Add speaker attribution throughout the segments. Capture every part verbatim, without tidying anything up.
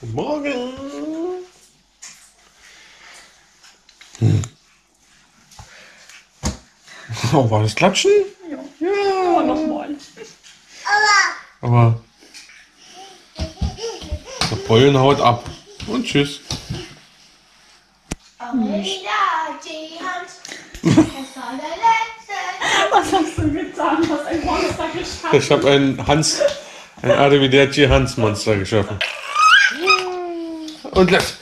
Speaker 1: Guten Morgen. Hm. Oh, war das Klatschen?
Speaker 2: Ja. Ja. Aber nochmal.
Speaker 1: Aber der Pollen haut ab. Und tschüss.
Speaker 2: Was hast du getan? Du hast ein Monster geschaffen.
Speaker 1: Ich habe einen Hans, ein Arrivederci Hans Monster geschaffen. Und los.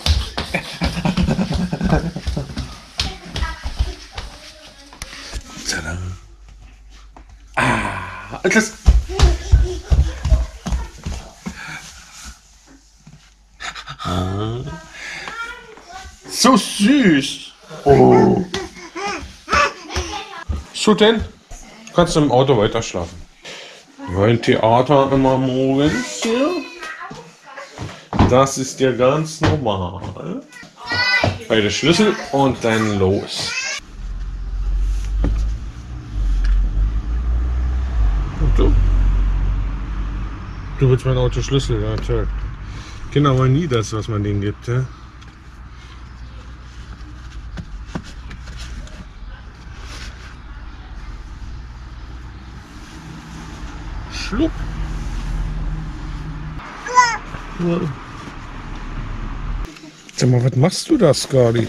Speaker 1: Tada. Ah, und los. So süß. Oh. So denn? Kannst du im Auto weiter schlafen. Mein Theater immer morgens. Ja. Das ist ja ganz normal. Beide Schlüssel und dann los. Und du? Du willst mein Auto Schlüssel, ja toll. Kinder wollen nie das, was man denen gibt. Ja? Schluck. Ja. Sag mal, was machst du da, Skadi?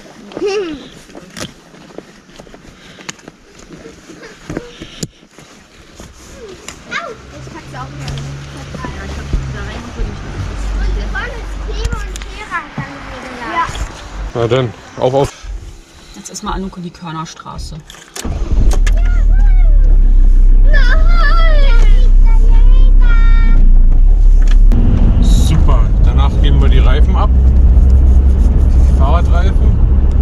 Speaker 1: Na dann, auf, auf.
Speaker 2: Jetzt erstmal Anuk in die Körnerstraße.
Speaker 1: Super, danach geben wir die Reifen ab. Die Fahrradreifen.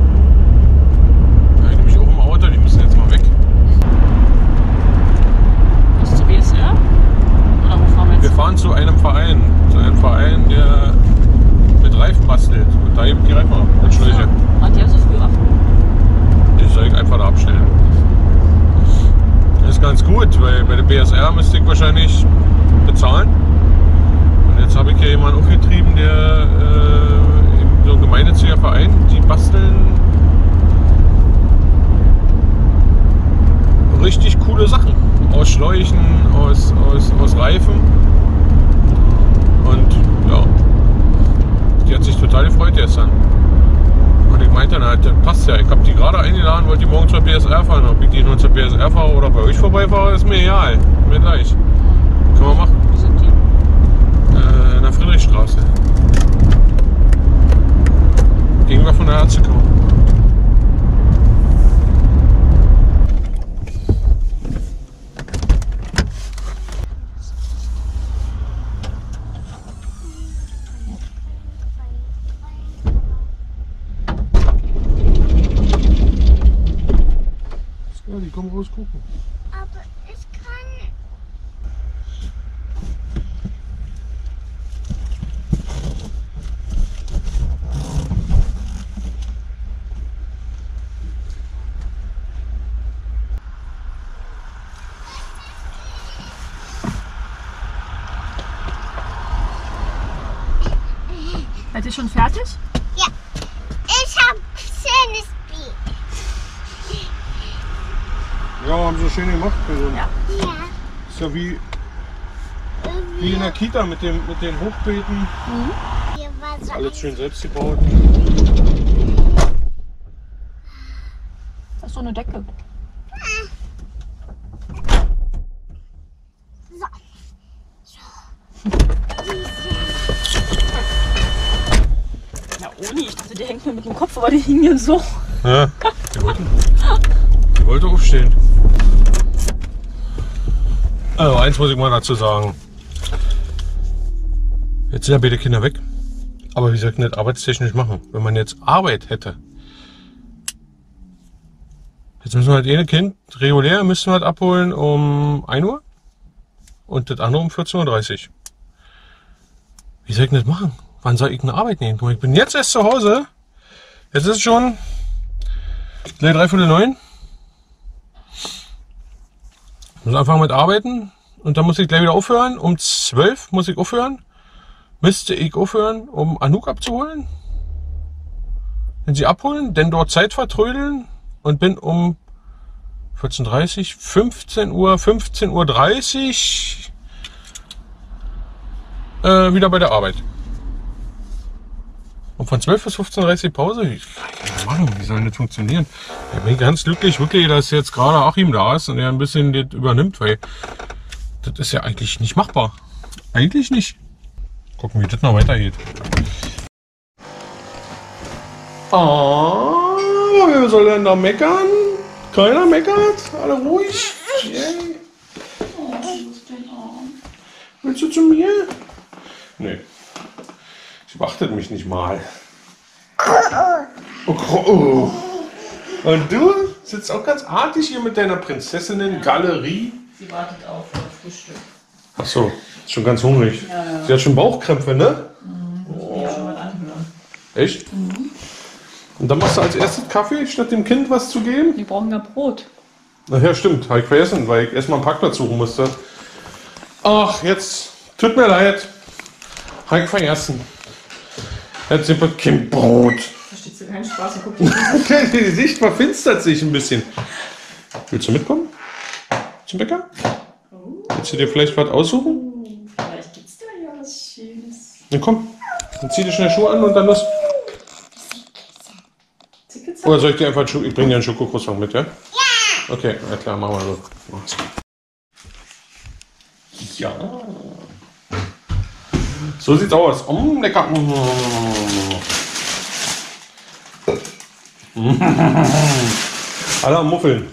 Speaker 1: Ja, nämlich auch im Auto, die müssen jetzt mal weg.
Speaker 2: Ist zu B S R? Oder wo fahren wir jetzt?
Speaker 1: Wir fahren zu einem Verein, zu einem Verein, der mit Reifen bastelt. Und da eben die Reifen ab und Schläuche.
Speaker 2: Hat der so früh ab?
Speaker 1: Die soll ich einfach da abstellen. Das ist ganz gut, weil bei der B S R müsste ich wahrscheinlich bezahlen. Und jetzt habe ich hier jemanden aufgetrieben, der äh, in so einem gemeinnütziger Verein, die basteln richtig coole Sachen. Aus Schläuchen, aus, aus, aus Reifen. Und ja, die hat sich total gefreut gestern. Und ich meinte dann halt, das passt ja. Ich habe die gerade eingeladen, wollte die morgen zur B S R fahren. Ob ich die nur zur B S R fahre oder bei euch vorbeifahre, ist mir egal. Mir gleich. Können wir machen.
Speaker 2: Wo sind die?
Speaker 1: Äh, in der Friedrichstraße. Gegenüber von der Ärztekammer. Ja, die kommen raus gucken.
Speaker 3: Aber ich kann.
Speaker 2: Seid ihr schon fertig?
Speaker 3: Ja. Ich hab schönes Bild.
Speaker 1: Ja, haben sie schön gemacht. Also,
Speaker 2: Ja.
Speaker 3: Ja.
Speaker 1: ist ja wie, wie in der Kita mit, dem, mit den Hochbeeten.
Speaker 3: Hier war so
Speaker 1: Alles schön selbst gebaut.
Speaker 2: Das ist so eine Decke.
Speaker 3: So.
Speaker 2: Ja, Oni, ich dachte, die hängt mir mit dem Kopf, aber die hingen hier so.
Speaker 1: Ja, die wollten, die wollte aufstehen. Also eins muss ich mal dazu sagen. Jetzt sind ja beide Kinder weg. Aber wie gesagt, nicht arbeitstechnisch machen. Wenn man jetzt Arbeit hätte. Jetzt müssen wir halt eine Kind regulär müssen wir halt abholen um ein Uhr. Und das andere um vierzehn Uhr dreißig. Wie soll ich das machen? Wann soll ich eine Arbeit nehmen? Guck mal, ich bin jetzt erst zu Hause. Jetzt ist es schon gleich dreiviertel neun. Ich muss anfangen mit arbeiten und dann muss ich gleich wieder aufhören. Um zwölf muss ich aufhören. müsste ich aufhören, um Anouk abzuholen. Wenn sie abholen, denn dort Zeit vertrödeln und bin um vierzehn Uhr dreißig, fünfzehn Uhr, fünfzehn Uhr dreißig äh, wieder bei der Arbeit. Und von zwölf bis fünfzehn Uhr dreißig Pause? Ich keine Ahnung, wie soll das funktionieren? Ich bin ganz glücklich, wirklich, dass jetzt gerade Achim da ist und er ein bisschen das übernimmt, weil das ist ja eigentlich nicht machbar. Eigentlich nicht. Gucken, wie das noch weitergeht. Ah, wer soll denn da meckern? Keiner meckert? Alle ruhig? Yay.
Speaker 2: Oh, wo ist dein Arm?
Speaker 1: Willst du zu mir? Nee. Sie wartet mich nicht mal. Oh, oh. Und du sitzt auch ganz artig hier mit deiner Prinzessinnen-Galerie.
Speaker 2: Sie wartet auf das Frühstück.
Speaker 1: Ach so, ist schon ganz hungrig.
Speaker 2: Ja, ja.
Speaker 1: Sie hat schon Bauchkrämpfe, ne?
Speaker 2: Mhm, muss ich mir schon mal anhören.
Speaker 1: Echt? Mhm. Und dann machst du als erstes Kaffee, statt dem Kind was zu geben?
Speaker 2: Die brauchen ja Brot.
Speaker 1: Ach ja, stimmt. Habe ich vergessen, weil ich erstmal einen Parkplatz suchen musste. Ach, jetzt. Tut mir leid. Habe ich vergessen. Jetzt sind wir kein Brot.
Speaker 2: Verstehst du keinen Spaß? Und guck dir
Speaker 1: Die Sicht verfinstert sich ein bisschen. Willst du mitkommen? Zum Bäcker?
Speaker 2: oh,
Speaker 1: Willst du dir vielleicht was aussuchen?
Speaker 2: vielleicht gibt's da ja was Schönes.
Speaker 1: Na komm, dann zieh dir schnell Schuhe an und dann los.
Speaker 2: Tickets?
Speaker 1: Oder soll ich dir einfach einen Schuh? Ich bringe dir einen Schokokroissant mit, ja? Ja! Okay, na klar, machen wir so. Mach's. Ja. So sieht's aus. Oh, lecker. Alle am Muffeln.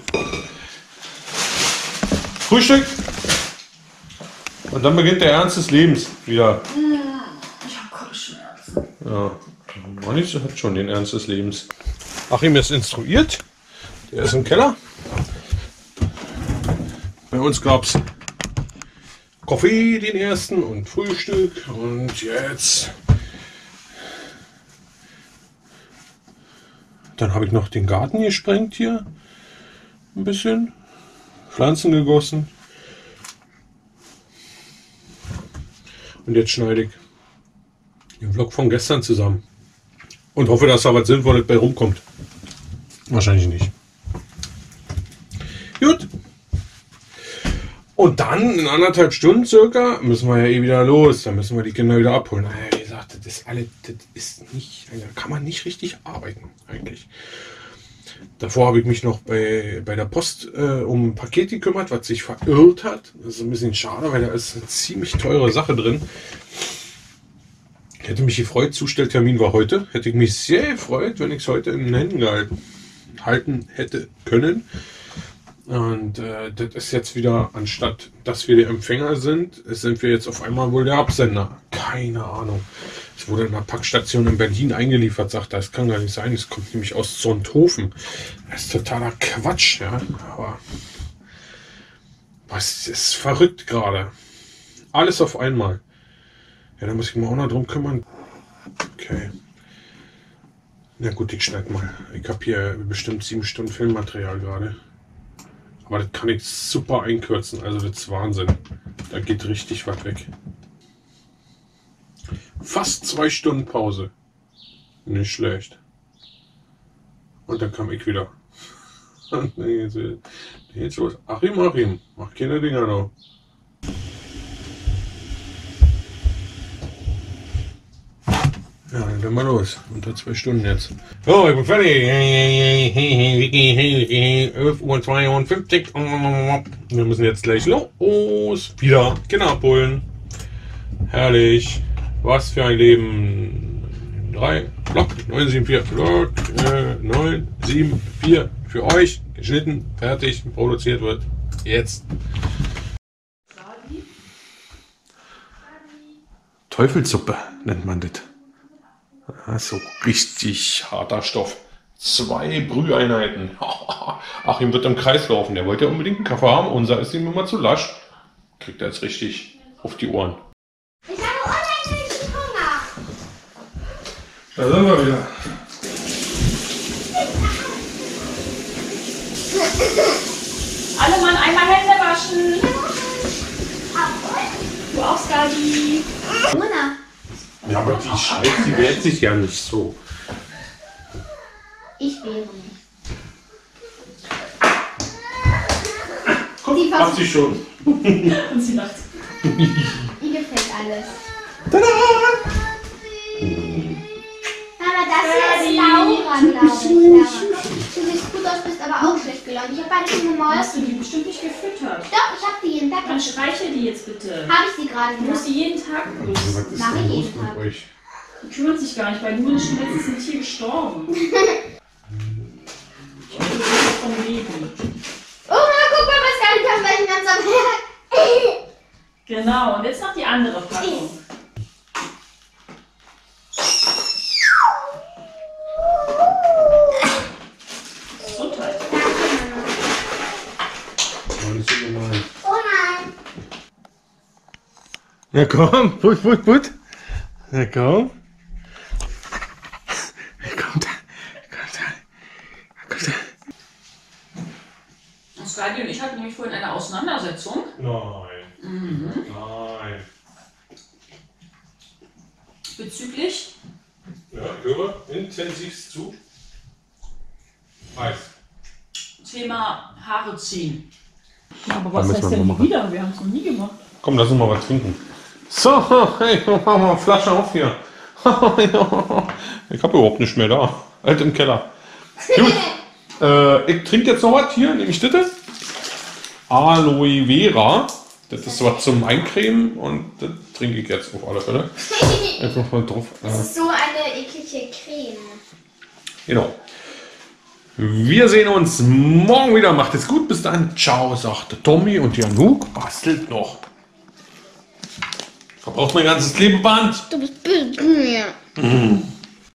Speaker 1: Frühstück. Und dann beginnt der Ernst des Lebens wieder.
Speaker 2: Ich habe Kopfschmerzen.
Speaker 1: Ja, Manich hat schon den Ernst des Lebens. Achim ist instruiert. Der ist im Keller. Bei uns gab es Kaffee, den ersten, und Frühstück. Und jetzt. Dann habe ich noch den Garten gesprengt hier. Ein bisschen. Pflanzen gegossen. Und jetzt schneide ich den Vlog von gestern zusammen. Und hoffe, dass da was Sinnvolles bei rumkommt. Wahrscheinlich nicht. Gut. Und dann in anderthalb Stunden circa müssen wir ja eh wieder los. Dann müssen wir die Kinder wieder abholen. Naja, wie gesagt, das ist alles, das ist nicht, da kann man nicht richtig arbeiten eigentlich. Davor habe ich mich noch bei, bei der Post äh, um ein Paket gekümmert, was sich verirrt hat. Das ist ein bisschen schade, weil da ist eine ziemlich teure Sache drin. Ich hätte mich gefreut, Zustelltermin war heute. Hätte ich mich sehr gefreut, wenn ich es heute in den Händen gehalten halten hätte können. Und äh, das ist jetzt wieder, anstatt dass wir der Empfänger sind, sind wir jetzt auf einmal wohl der Absender. Keine Ahnung. Es wurde in einer Packstation in Berlin eingeliefert, sagt er. Das kann gar nicht sein. Es kommt nämlich aus Sonthofen. Das ist totaler Quatsch, ja. Aber was ist verrückt gerade? Alles auf einmal. Ja, da muss ich mich auch noch drum kümmern. Okay. Na gut, ich schneide mal. Ich habe hier bestimmt sieben Stunden Filmmaterial gerade. Aber das kann ich super einkürzen. Also das ist Wahnsinn. Da geht richtig was weg. Fast zwei Stunden Pause. Nicht schlecht. Und dann kam ich wieder. Und dann geht's, dann geht's los. Achim, Achim, mach keine Dinger noch. Ja, dann gehen wir los. Unter zwei Stunden jetzt. So, ich bin fertig. elf Uhr zweiundfünfzig. Wir müssen jetzt gleich los. Wieder Kinder abholen. Herrlich. Was für ein Leben. drei, Block, neun sieben vier. Block, äh, neun sieben vier. Für euch. Geschnitten, fertig, produziert wird. Jetzt. Teufelssuppe nennt man das. So richtig harter Stoff. Zwei Brüheinheiten. Achim wird im Kreis laufen. Der wollte ja unbedingt einen Kaffee haben. Unser ist ihm immer zu lasch. Kriegt er jetzt richtig auf die Ohren.
Speaker 3: Ich habe unheimlich Hunger.
Speaker 1: Da sind wir wieder.
Speaker 2: Alle Mann einmal Hände waschen. Du auch, Skadi.
Speaker 3: Mona,
Speaker 1: Ja, aber die Scheiße, die wehrt sich ja nicht so.
Speaker 3: Ich wäre nicht.
Speaker 1: Guck, hat sie schon.
Speaker 2: Und sie lacht.
Speaker 3: Ihr gefällt alles.
Speaker 1: Tada!
Speaker 3: Aber das hier ist Laura, glaube ich. Laura. Du siehst gut aus, bist aber auch schlecht gelaunt. Ich habe beide schon gemolken.
Speaker 2: Hast du die bestimmt nicht gefüttert?
Speaker 3: Doch, ich habe die jeden Tag.
Speaker 2: Dann streichel die jetzt bitte.
Speaker 3: Habe ich sie gerade
Speaker 2: Du musst
Speaker 3: gemacht.
Speaker 2: die jeden Tag
Speaker 1: Was
Speaker 2: grüßen.
Speaker 1: ist
Speaker 3: Mach
Speaker 1: denn
Speaker 3: ich
Speaker 1: los
Speaker 3: jeden
Speaker 1: mit
Speaker 3: Tag.
Speaker 1: euch?
Speaker 2: Die kümmert sich gar nicht, weil nur ist letztens ein Tier gestorben. Ich rede so vom Leben.
Speaker 3: Oh, na, guck mal, was gar nicht auf welchen ganz am Herd.
Speaker 2: Genau, und jetzt noch die andere Packung. Gesundheit.
Speaker 1: Alles so normal.
Speaker 3: Oh nein.
Speaker 1: Na komm, put, put, put. Na komm. Kommt da. Kommt da. Kommt da.
Speaker 2: Skadi und ich hatten nämlich vorhin eine Auseinandersetzung.
Speaker 1: Nein.
Speaker 2: Mhm.
Speaker 1: Nein.
Speaker 2: Bezüglich.
Speaker 1: Ja, ich höre intensivst zu. Heiß.
Speaker 2: Thema Haare ziehen. Ja, aber
Speaker 1: Da
Speaker 2: was
Speaker 1: müssen
Speaker 2: heißt
Speaker 1: wir
Speaker 2: denn
Speaker 1: mal machen.
Speaker 2: wieder? Wir haben es noch nie gemacht.
Speaker 1: Komm, lass uns mal was trinken. So, hey, mach mal Flasche auf hier. Ich habe überhaupt nicht mehr da. Halt im Keller. Gut. Äh, ich trinke jetzt noch was hier, nehme ich das. Aloe Vera. Das ist was zum Eincremen und das trinke ich jetzt auf alle Fälle. Einfach mal drauf.
Speaker 3: Das
Speaker 1: Äh,
Speaker 3: ist so eine eklige Creme.
Speaker 1: genau. Wir sehen uns morgen wieder. Macht es gut. Bis dann. Ciao, sagte Tommy und Januk bastelt noch. Verbraucht mein ganzes Klebeband.
Speaker 3: Du bist böse.
Speaker 1: Mm.